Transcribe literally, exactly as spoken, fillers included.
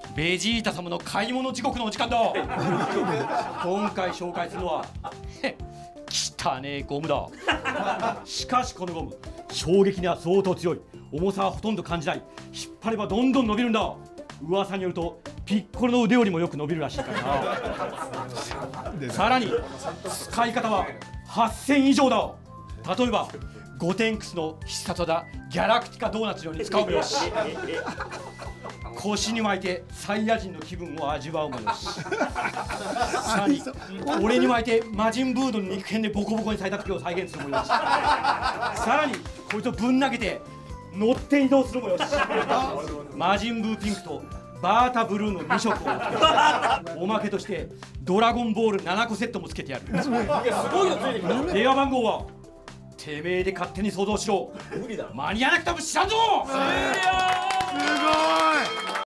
ベジータ様の買い物地獄のお時間だ。今回紹介するのは汚ねえゴムだ。しかしこのゴム衝撃には相当強い。重さはほとんど感じない。引っ張ればどんどん伸びるんだ。噂によるとピッコロの腕よりもよく伸びるらしいからな。さらに使い方ははっせん以上だ。例えばゴテンクスの必殺技ギャラクティカドーナツのように使うもよし、腰に巻いてサイヤ人の気分を味わうもよし、さらに俺に巻いて魔人ブードの肉片でボコボコにされた時を再現するもよし、さらにこいつをぶん投げて乗って移動するもよし、魔人ブーピンクとバータブルーのに色をつけておまけとしてドラゴンボールななこセットもつけてやる。いやすごいよついてきた。電話番号はてめえで勝手に想像しろ。無理だ。間に合わなくても知らんぞ。終了。すごい。